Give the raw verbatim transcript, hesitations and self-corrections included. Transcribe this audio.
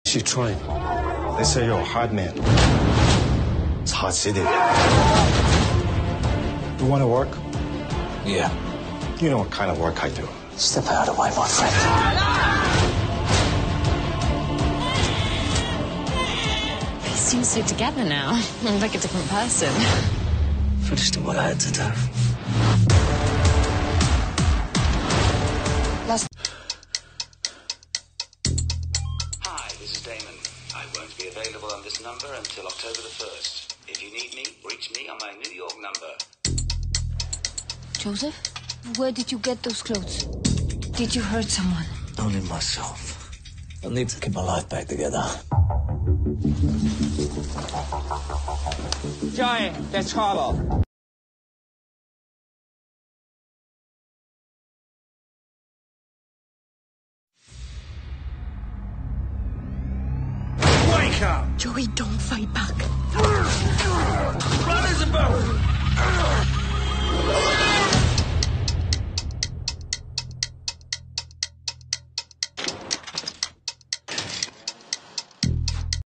She trying. They say you're a hard man. It's hard city. You want to work? Yeah. You know what kind of work I do. Step out of the way, my friend. He seems so together now. Like a different person. Finished what I had to do. Last. Hi, this is Damon. I won't be available on this number until October the first. If you need me, reach me on my New York number. Joseph, where did you get those clothes? Did you hurt someone? Only myself. I need to keep my life back together. Joy, there's trouble. Wake up! Joey, don't fight back. Run, Isabel!